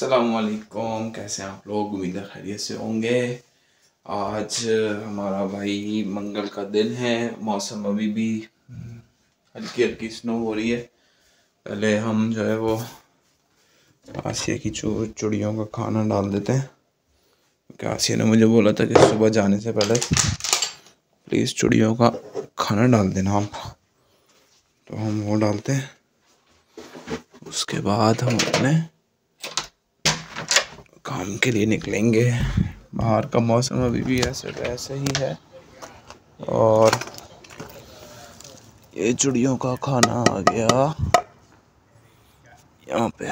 अस्सलामुअलैकुम, कैसे हैं आप लोग। उम्मीद है खैरियत से होंगे। आज हमारा भाई मंगल का दिन है। मौसम अभी भी हल्की हल्की स्नो हो रही है। पहले हम जो है वो आसिया की चूड़ियों का खाना डाल देते हैं, क्योंकि आसिया ने मुझे बोला था कि सुबह जाने से पहले प्लीज़ चूड़ियों का खाना डाल देना आप। तो हम वो डालते हैं। उसके बाद हम अपने काम के लिए निकलेंगे। बाहर का मौसम अभी भी ऐसे ही है और ये चिड़ियों का खाना आ गया यहाँ पे।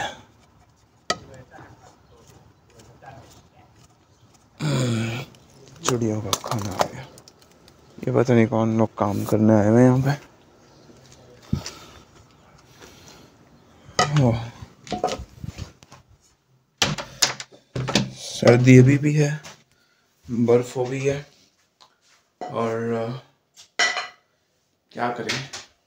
चिड़ियों का खाना आ गया। ये पता नहीं कौन लोग काम करने आए हुए यहाँ पे। सर्दी अभी भी है, बर्फ हो भी है और क्या करें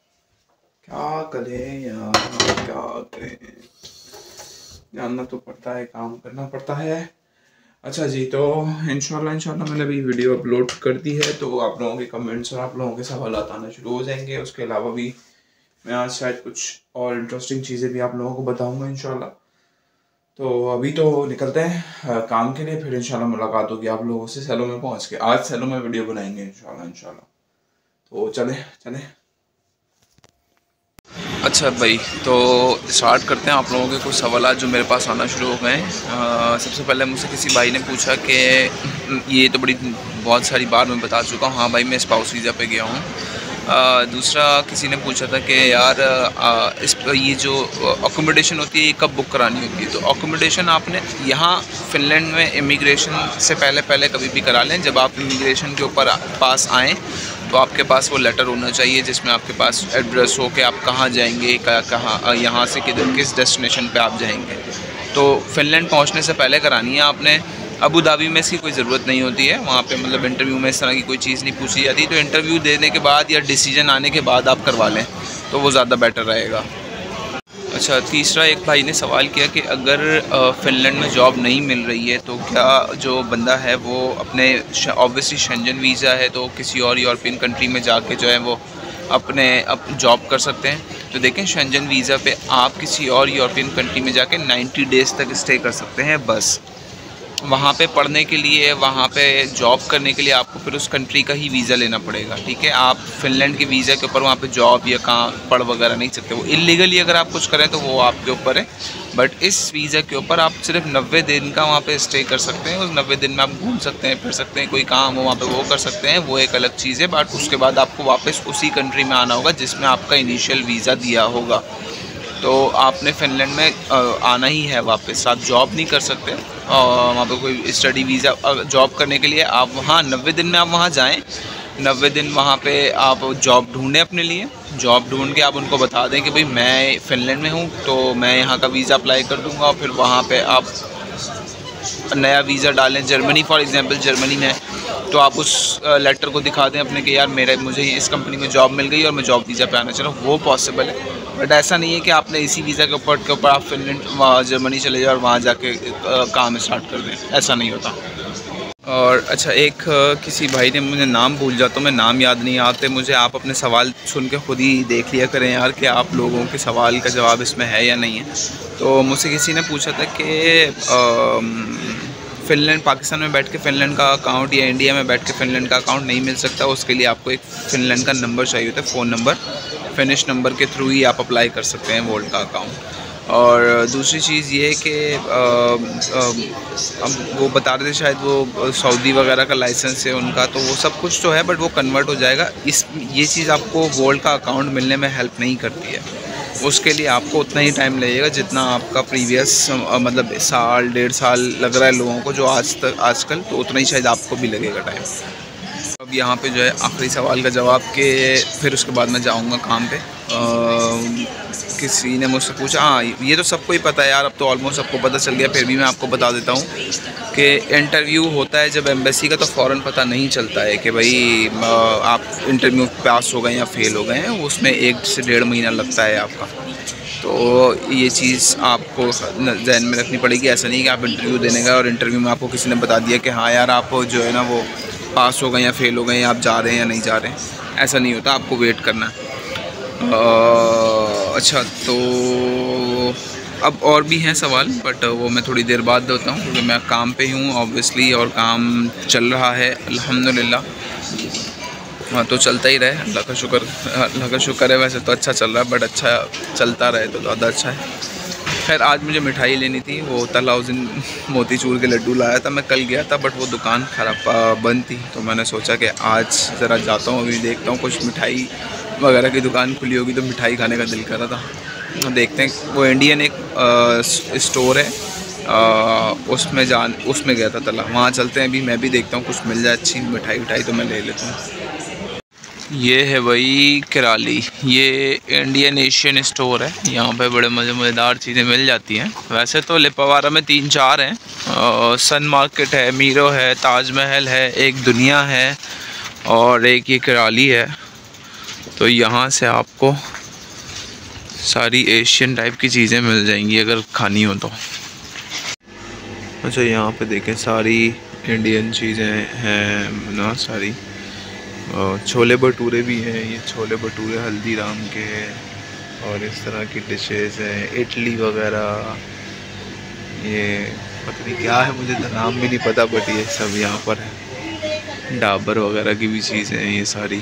यार, क्या करें। जानना तो पड़ता है, काम करना पड़ता है। अच्छा जी, तो इंशाल्लाह मैंने अभी वीडियो अपलोड कर दी है, तो आप लोगों के कमेंट्स और आप लोगों के सवाल आना शुरू हो जाएंगे। उसके अलावा भी मैं आज शायद कुछ और इंटरेस्टिंग चीज़ें भी आप लोगों को बताऊंगा इंशाल्लाह। तो अभी तो निकलते हैं काम के लिए, फिर इंशाल्लाह मुलाकात होगी आप लोगों से सैलो में पहुंच के। आज सैलो में वीडियो बनाएंगे इंशाल्लाह। तो चले। अच्छा भाई, तो स्टार्ट करते हैं। आप लोगों के कुछ सवाल जो मेरे पास आना शुरू हो गए हैं। सबसे पहले मुझसे किसी भाई ने पूछा कि ये तो बहुत सारी बार मैं बता चुका हूँ, हाँ भाई मैं स्पाउस वीज़ा पे गया हूँ। दूसरा किसी ने पूछा था कि यार ये जो अकोमोडेशन होती है ये कब बुक करानी होती है। तो अकोमोडेशन आपने यहाँ फ़िनलैंड में इमिग्रेशन से पहले कभी भी करा लें। जब आप इमिग्रेशन के ऊपर पास आएँ तो आपके पास वो लेटर होना चाहिए जिसमें आपके पास एड्रेस हो कि आप कहाँ जाएंगे, कहाँ यहाँ से किस डेस्टिनेशन पे आप जाएंगे। तो फ़िनलैंड पहुँचने से पहले करानी है आपने। अबू धाबी में इसकी कोई ज़रूरत नहीं होती है, वहाँ पे मतलब इंटरव्यू में इस तरह की कोई चीज़ नहीं पूछी जाती। तो इंटरव्यू देने के बाद या डिसीजन आने के बाद आप करवा लें तो वो ज़्यादा बेटर रहेगा। अच्छा, तीसरा एक भाई ने सवाल किया कि अगर फ़िनलैंड में जॉब नहीं मिल रही है तो क्या जो बंदा है वो अपने ऑब्वियसली शेंजन वीज़ा है तो किसी और यूरोपियन कंट्री में जाके जो है वो अपने जॉब कर सकते हैं। तो देखें, शेंजन वीज़ा पे आप किसी और यूरोपियन कंट्री में जाके 90 डेज़ तक स्टे कर सकते हैं बस। वहाँ पे पढ़ने के लिए, वहाँ पे जॉब करने के लिए आपको फिर उस कंट्री का ही वीज़ा लेना पड़ेगा, ठीक है। आप फ़िनलैंड के वीज़ा के ऊपर वहाँ पे जॉब या कहाँ पढ़ वगैरह नहीं सकते। वो इलीगली अगर आप कुछ करें तो वो आपके ऊपर है, बट इस वीज़ा के ऊपर आप सिर्फ 90 दिन का वहाँ पे स्टे कर सकते हैं। उस 90 दिन में आप घूम सकते हैं, फिर सकते हैं, कोई काम हो वहाँ पर वो कर सकते हैं, वो एक अलग चीज़ है। बट उसके बाद आपको वापस उसी कंट्री में आना होगा जिसमें आपका इनिशियल वीज़ा दिया होगा। तो आपने फ़िनलैंड में आना ही है वापस। आप जॉब नहीं कर सकते और वहाँ पे कोई स्टडी वीज़ा जॉब करने के लिए आप वहाँ 90 दिन में आप वहाँ जाएं। 90 दिन वहाँ पे आप जॉब ढूंढें अपने लिए। जॉब ढूंढ के आप उनको बता दें कि भाई मैं फ़िनलैंड में हूँ तो मैं यहाँ का वीज़ा अप्लाई कर दूँगा। और फिर वहाँ पे आप नया वीज़ा डालें। जर्मनी फॉर एग्ज़ाम्पल, जर्मनी में तो आप उस लेटर को दिखा दें अपने कि यार मुझे इस कंपनी में जॉब मिल गई और मैं जॉब वीज़ा पे आना चाह रहा हूँ। वो पॉसिबल है, बट ऐसा नहीं है कि आपने इसी वीज़ा के ऊपर आप फ़िनलैंड जर्मनी चले जाए और वहाँ जाके काम स्टार्ट कर दें, ऐसा नहीं होता। और अच्छा, एक किसी भाई ने, मुझे नाम भूल जाता हूँ, मैं नाम याद नहीं आते मुझे। आप अपने सवाल सुन के ख़ुद ही देख लिया करें यार कि आप लोगों के सवाल का जवाब इसमें है या नहीं है। तो मुझसे किसी ने पूछा था कि फ़िनलैंड, पाकिस्तान में बैठ के फ़िनलैंड का अकाउंट या इंडिया में बैठ के फ़िनलैंड का अकाउंट नहीं मिल सकता। उसके लिए आपको एक फ़िनलैंड का नंबर चाहिए होता है, फ़ोन नंबर। फिनिश नंबर के थ्रू ही आप अप्लाई कर सकते हैं वोल्ट का अकाउंट। और दूसरी चीज़ ये है कि अब वो बता रहे थे शायद वो सऊदी वगैरह का लाइसेंस है उनका, तो वो सब कुछ तो है बट वो कन्वर्ट हो जाएगा। ये चीज़ आपको वोल्ट का अकाउंट मिलने में हेल्प नहीं करती है। उसके लिए आपको उतना ही टाइम लगेगा जितना आपका प्रीवियस मतलब साल 1.5 साल लग रहा है लोगों को जो आजकल, तो उतना ही शायद आपको भी लगेगा टाइम। अब यहाँ पे जो है आखिरी सवाल का जवाब के फिर उसके बाद मैं जाऊँगा काम पे। किसी ने मुझसे पूछा, हाँ ये तो सबको ही पता है यार, अब तो ऑलमोस्ट सबको पता चल गया, फिर भी मैं आपको बता देता हूँ कि इंटरव्यू होता है जब एम्बेसी का, तो फ़ौरन पता नहीं चलता है कि भाई आप इंटरव्यू पास हो गए या फेल हो गए हैं। उसमें 1 से 1.5 महीना लगता है आपका। तो ये चीज़ आपको ध्यान में रखनी पड़ेगी। ऐसा नहीं कि आप इंटरव्यू देने गए और इंटरव्यू में आपको किसी ने बता दिया कि हाँ यार आप जो है ना वो पास हो गए या फेल हो गए या आप जा रहे हैं या नहीं जा रहे हैं। ऐसा नहीं होता, आपको वेट करना है। अच्छा, तो अब और भी हैं सवाल, बट वो मैं थोड़ी देर बाद देता हूँ क्योंकि मैं काम पे हूँ ऑब्वियसली, और काम चल रहा है अल्हम्दुलिल्लाह। हाँ, तो चलता ही रहे, अल्लाह का शुक्र है। वैसे तो अच्छा चल रहा है, बट अच्छा चलता रहे तो ज़्यादा अच्छा है। खैर, आज मुझे मिठाई लेनी थी, वो तलाउज़िन मोतीचूर के लड्डू लाया था। मैं कल गया था बट वो दुकान बंद थी, तो मैंने सोचा कि आज ज़रा जाता हूँ, अभी देखता हूँ कुछ मिठाई वगैरह की दुकान खुली होगी तो मिठाई खाने का दिल कर रहा था। देखते हैं, वो इंडियन एक स्टोर है, उसमें गया था तला, वहाँ चलते हैं। अभी मैं भी देखता हूँ कुछ मिल जाए अच्छी मिठाई तो मैं ले लेता हूँ। ये है वही किराली, ये इंडियन एशियन स्टोर है। यहाँ पे बड़े मज़ेदार चीज़ें मिल जाती हैं। वैसे तो लिपावारा में 3-4 हैं, सन मार्केट है, मीरो है, ताजमहल है, एक दुनिया है और एक ये किराली है। तो यहाँ से आपको सारी एशियन टाइप की चीज़ें मिल जाएंगी अगर खानी हो तो। अच्छा, यहाँ पे देखें सारी इंडियन चीज़ें हैं ना, सारी छोले भटूरे भी हैं। ये छोले भटूरे हल्दीराम के और इस तरह की डिशेज़ हैं, इडली वगैरह। ये पता नहीं क्या है, मुझे नाम भी नहीं पता, बट ये सब यहाँ पर है। डाबर वगैरह की भी चीज़ें हैं ये सारी।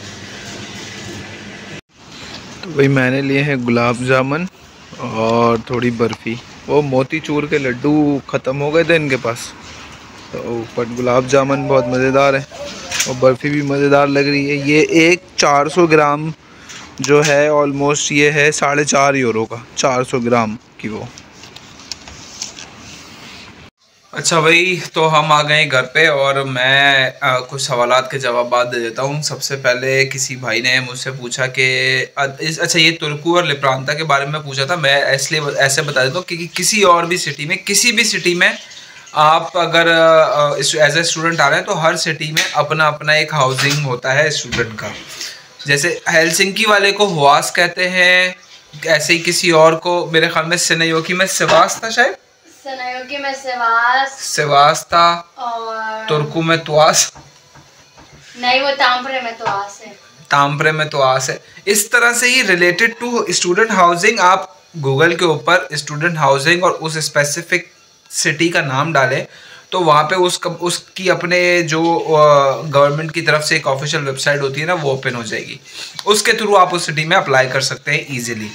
तो भाई मैंने लिए हैं गुलाब जामुन और थोड़ी बर्फ़ी। वो मोतीचूर के लड्डू ख़त्म हो गए थे इनके पास, तो बट गुलाब जामुन बहुत मज़ेदार है और बर्फ़ी भी मज़ेदार लग रही है। ये एक 400 ग्राम जो है ऑलमोस्ट ये है 4.5 यूरो का, 400 ग्राम की वो। अच्छा भाई, तो हम आ गए घर पे और मैं कुछ सवालात के जवाब दे देता हूँ। सबसे पहले किसी भाई ने मुझसे पूछा कि अच्छा, ये तुर्कू और लिप्रांता के बारे में पूछा था। मैं इसलिए ऐसे बता देता हूँ कि किसी और भी सिटी में, किसी भी सिटी में आप अगर एज ए स्टूडेंट आ रहे हैं तो हर सिटी में अपना अपना एक हाउसिंग होता है स्टूडेंट का। जैसे हेलसिंकी वाले को हुआस कहते हैं, ऐसे ही किसी और को मेरे ख्याल में सेनायोकी में सिवास था, शायद सेनायोकी में सिवास था, और तुर्कू में तुआस नहीं, वो तांपरे में तुआस है। तांपरे में तुआस है। इस तरह से ही रिलेटेड टू स्टूडेंट हाउसिंग आप गूगल के ऊपर स्टूडेंट हाउसिंग और उस स्पेसिफिक सिटी का नाम डालें तो वहाँ पे उसकी अपने जो गवर्नमेंट की तरफ से एक ऑफिशियल वेबसाइट होती है ना, वो ओपन हो जाएगी। उसके थ्रू आप उस सिटी में अप्लाई कर सकते हैं इजीली।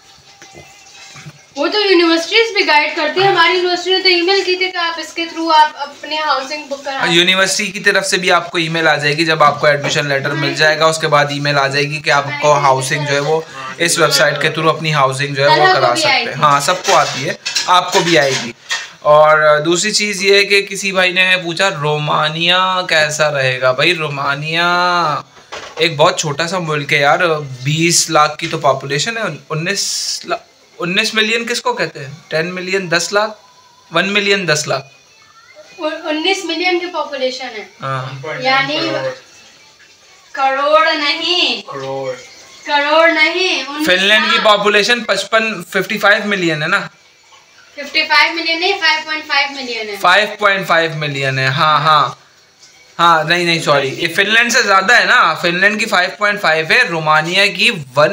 वो तो यूनिवर्सिटीज भी गाइड करती है। हमारी यूनिवर्सिटी ने तो ईमेल की थी कि आप इसके थ्रू आप अपने हाउसिंग बुक करा। यूनिवर्सिटी की तरफ से भी आपको ईमेल आ जाएगी, जब आपको एडमिशन लेटर मिल जाएगा उसके बाद ईमेल आ जाएगी कि आपको हाउसिंग जो है वो इस वेबसाइट के थ्रू अपनी हाउसिंग जो है वो करा सकते हैं। हाँ, सबको आती है, आपको भी आएगी। और दूसरी चीज़ ये है कि किसी भाई ने पूछा रोमानिया कैसा रहेगा। भाई रोमानिया एक बहुत छोटा सा मुल्क है यार, 20 लाख की तो पॉपुलेशन है। 19 मिलियन किसको कहते हैं? 10 million 10 lakh, 1 million 10 lakh, 19 million की पॉपुलेशन है। हाँ, यानी करोड़ नहीं, करोड़ नहीं। फिनलैंड की पॉपुलेशन 55 मिलियन है ना, 55 मिलियन नहीं, 5.5 मिलियन है। 5.5 मिलियन है। हाँ हाँ हाँ, नहीं सॉरी, ये फिनलैंड से ज़्यादा है ना। फिनलैंड की 5.5 है, रोमानिया की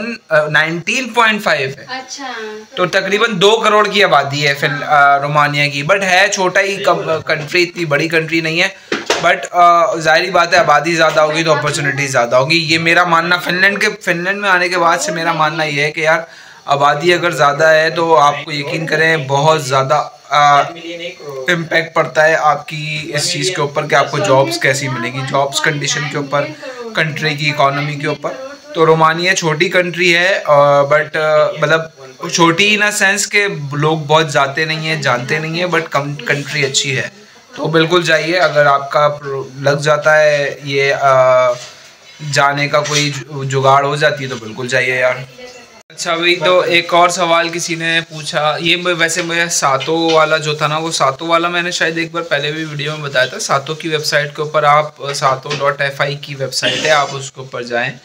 19.5 है। अच्छा, तो तकरीबन 2 करोड़ की आबादी है रोमानिया की, बट है छोटा ही कंट्री, इतनी बड़ी कंट्री नहीं है। बट जाहिर बात है आबादी ज़्यादा होगी तो अपॉर्चुनिटी ज़्यादा होगी। ये मेरा मानना, फिनलैंड में आने के बाद से मेरा मानना ये है कि यार आबादी अगर ज़्यादा है तो आपको यकीन करें बहुत ज़्यादा इम्पैक्ट पड़ता है आपकी इस चीज़ के ऊपर कि आपको जॉब्स कैसी मिलेंगी, जॉब्स कंडीशन के ऊपर, कंट्री की इकोनॉमी के ऊपर। तो रोमानिया छोटी कंट्री है, बट मतलब छोटी इन अ सेंस के लोग बहुत जाते नहीं हैं, जानते नहीं हैं, बट कंट्री अच्छी है। तो बिल्कुल जाइए, अगर आपका लग जाता है ये जाने का कोई जुगाड़ हो जाती है तो बिल्कुल जाइए यार। अच्छा भाई, तो एक और सवाल किसी ने पूछा, ये वैसे मुझे सातो वाला जो था ना, वो सातो वाला मैंने शायद एक बार पहले भी वीडियो में बताया था। सातो की वेबसाइट के ऊपर आप sato.fi की वेबसाइट है, आप उसके ऊपर जाएं,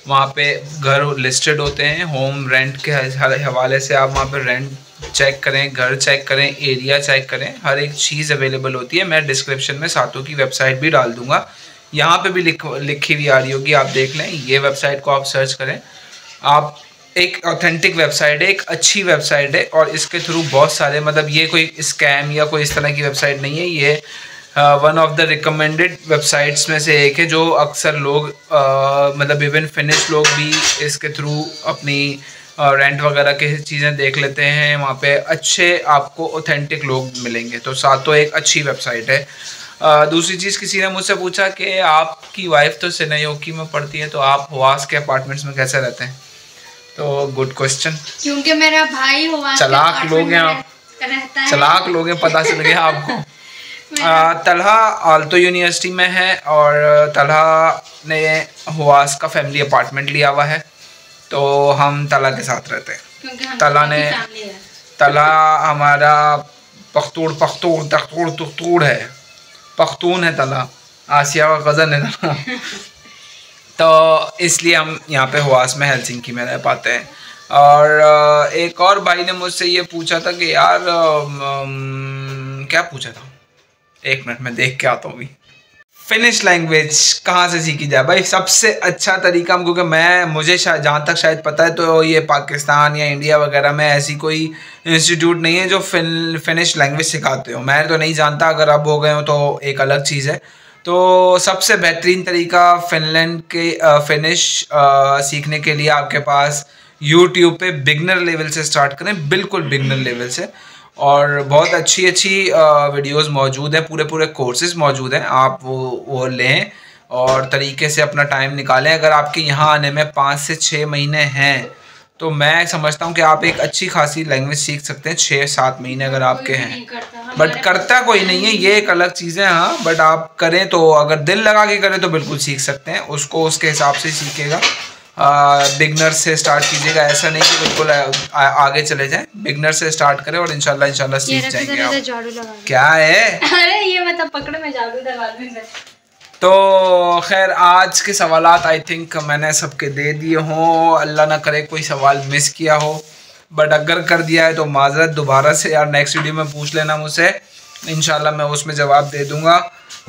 वहाँ पे घर लिस्टेड होते हैं, होम रेंट के हवाले से आप वहाँ पे रेंट चेक करें, घर चेक करें, एरिया चेक करें, हर एक चीज़ अवेलेबल होती है। मैं डिस्क्रिप्शन में सातों की वेबसाइट भी डाल दूँगा, यहाँ पे भी लिखी हुई आ रही होगी, आप देख लें। ये वेबसाइट को आप सर्च करें, आप एक ऑथेंटिक वेबसाइट है, एक अच्छी वेबसाइट है, और इसके थ्रू बहुत सारे, मतलब ये कोई स्कैम या कोई इस तरह की वेबसाइट नहीं है, ये one of the recommended websites में से एक है, जो अक्सर लोग मतलब इवन फिनिश लोग भी इसके थ्रू अपनी रेंट वगैरह की चीज़ें देख लेते हैं। वहाँ पे अच्छे आपको ऑथेंटिक लोग मिलेंगे, तो सातों एक अच्छी वेबसाइट है। दूसरी चीज़, किसी ने मुझसे पूछा कि आपकी वाइफ तो सिनेयोकी में पढ़ती है, तो आप हुआस के अपार्टमेंट्स में कैसे रहते हैं? तो गुड क्वेश्चन। क्योंकि मेरा भाई हुआस चलाक लोग हैं आप, चलाक लोग हैं, पता चल गया आपको। तलहा आल्तो यूनिवर्सिटी में है, और तलहा ने हुआस का फैमिली अपार्टमेंट लिया हुआ है, तो हम तला के साथ रहते हैं। तला हमारा पख्तून है, पख्तून है तला, आसिया का कज़न है तला। तो इसलिए हम यहाँ पे हुआस में हेलसिंकी में रह पाते हैं। और एक और भाई ने मुझसे ये पूछा था कि यार क्या पूछा था, एक मिनट में देख के आता हूँ अभी। फिनिश लैंग्वेज कहाँ से सीखी जाए? भाई सबसे अच्छा तरीका, क्योंकि मुझे जहाँ तक शायद पता है तो ये पाकिस्तान या इंडिया वगैरह में ऐसी कोई इंस्टीट्यूट नहीं है जो फिनिश लैंग्वेज सिखाते हो। मैं तो नहीं जानता, अगर अब हो गए हो तो एक अलग चीज़ है। तो सबसे बेहतरीन तरीका फिनलैंड के फिनिश सीखने के लिए आपके पास यूट्यूब पे बिगनर लेवल से स्टार्ट करें, बिल्कुल बिगनर लेवल से, और बहुत अच्छी वीडियोस मौजूद हैं, पूरे कोर्सेज मौजूद हैं। आप वो लें और तरीके से अपना टाइम निकालें। अगर आपके यहाँ आने में 5 से 6 महीने हैं, तो मैं समझता हूँ कि आप एक अच्छी खासी लैंग्वेज सीख सकते हैं 6-7 महीने अगर आपके हैं। बट करता कोई नहीं है, ये एक अलग चीज़ है। हाँ, बट आप करें तो, अगर दिल लगा के करें तो बिल्कुल सीख सकते हैं उसको, उसके हिसाब से सीखेगा। बिगनर से स्टार्ट कीजिएगा, ऐसा नहीं कि बिल्कुल आगे चले जाएं। बिगनर से स्टार्ट करें और इंशाल्लाह सीख जाएंगे आप। क्या है? अरे ये मतलब पकड़ में झाड़ू लगा दूं। तो खैर, आज के सवालात आई थिंक मैंने सबके दे दिए हों। अल्लाह ना करे कोई सवाल मिस किया हो, बट अगर कर दिया है तो माजरत, दोबारा से यार नेक्स्ट वीडियो में पूछ लेना मुझसे, इंशाल्लाह मैं उसमें जवाब दे दूँगा।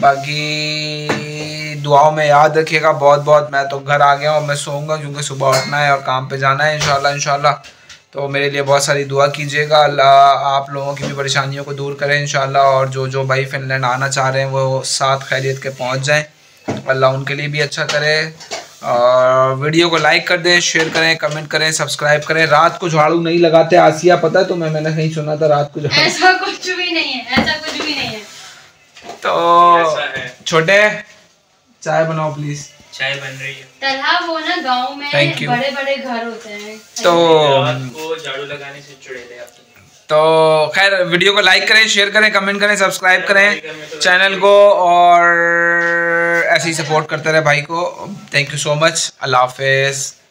बाकी दुआओं में याद रखिएगा बहुत बहुत। मैं तो घर आ गया हूँ, मैं सोऊंगा क्योंकि सुबह उठना है और काम पे जाना है इंशाल्लाह। तो मेरे लिए बहुत सारी दुआ कीजिएगा, अल्लाह आप लोगों की भी परेशानियों को दूर करें इंशाल्लाह। और जो भाई फिनलैंड आना चाह रहे हैं वो साथ खैरियत के पहुँच जाएँ, अल्लाह उनके लिए भी अच्छा करे। और वीडियो को लाइक कर दें, शेयर करें, कमेंट करें, सब्सक्राइब करें। रात को झाड़ू नहीं लगाते आसिया, पता है तुम्हें? मैंने कहीं सुना था रात को झाड़ू। ऐसा कुछ भी नहीं है, ऐसा कुछ भी नहीं है। तो छोटे चाय बनाओ प्लीज। चाय बन रही है। तलहा वो ना गांव में बड़े घर होते हैं, तो आपको झाड़ू लगाने से चुड़ैल आते हैं। तो खैर, वीडियो को लाइक करें, शेयर करें, कमेंट करें, सब्सक्राइब करें चैनल को, और ऐसे ही सपोर्ट करते रहे भाई को। Thank you so much. अल्लाह हाफिज़।